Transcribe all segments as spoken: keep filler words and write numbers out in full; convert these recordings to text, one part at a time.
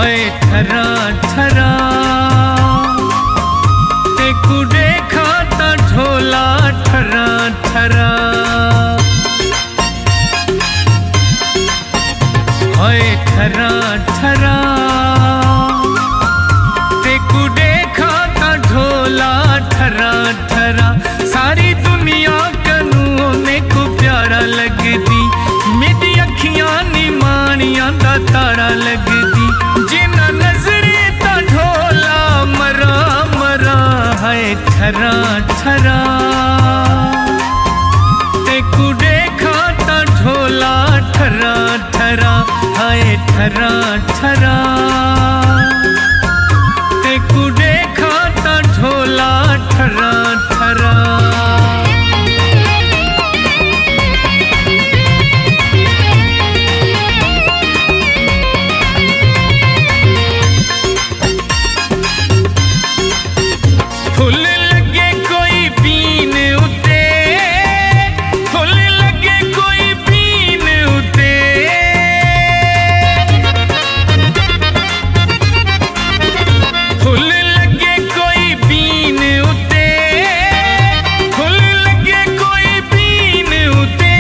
हाय ठरा ठरा तेकू देखा ता ढोला ठरा ठरा। हाय ठरा ठरा तेकू देखा ता ढोला ठरा ठरा। सारी दुनिया कनू मेको प्यारा लगदी, मेरी अखियां नी मानियां दा तारा लगदी। जिना नजरे ता ढोला मरा मरा। हाय ठरा ठरा तेकू देखा ता ढोला ठरा ठरा। हाय ठरा ठरा तेकू देखा ता ढोला ठरा ठरा। फुल लगे कोई बीन उते, फुल लगे कोई बीन उते। फुल लगे कोई बीन उते, फुल लगे कोई बीन उते।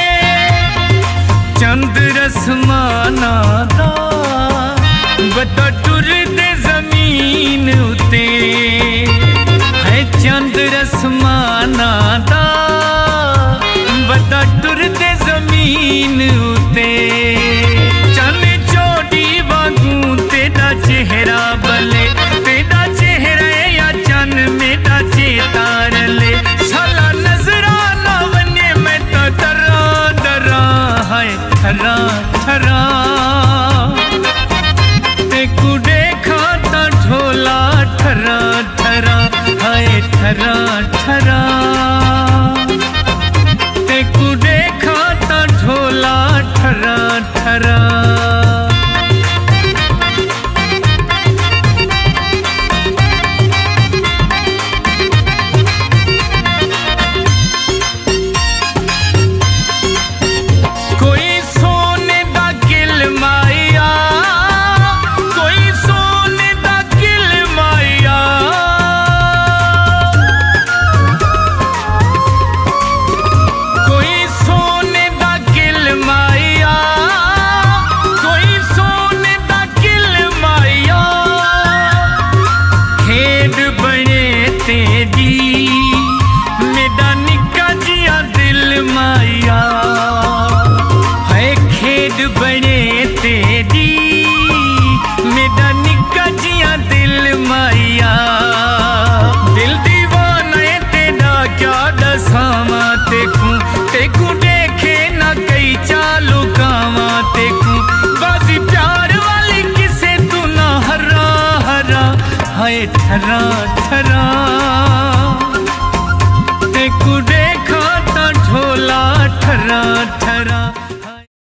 चंद रसमाना दा बता टुरदे जमीन उते। चंद रसमाना दा बता टुरदे जमीन उते। चंद चोटी वांगू तेरा चेहरा बले, तेरा चेहरा या चंद मेरा चेता रले। साला नजरा ना बने मैं तो डरा डरा। हाय ठरा ठरा तेकू देखा ता ढोला ठरा ठरा। हाय ठरा ठरा तेकू देखा ता ढोला ठरा ठरा। कोई सोने दा किल माया, कोई सोने दा किल माया। कोई सोने दा किल माया, कोई सोने दा किल माया। खेड बने तेरी मेरा निक्का जिया दिल माया। खेड बने तेरी मेरा निक्का जिया दिल माया। दिल दीवाना है तेरा क्या दसावा तेकू, तेकू देखे ना कई चालू कावा तेकू। बाजी प्यार वाली किसे तू ना हरा हरा। हाय ठरा ठरा तेकू देखा ता ढोला ठरा ठरा।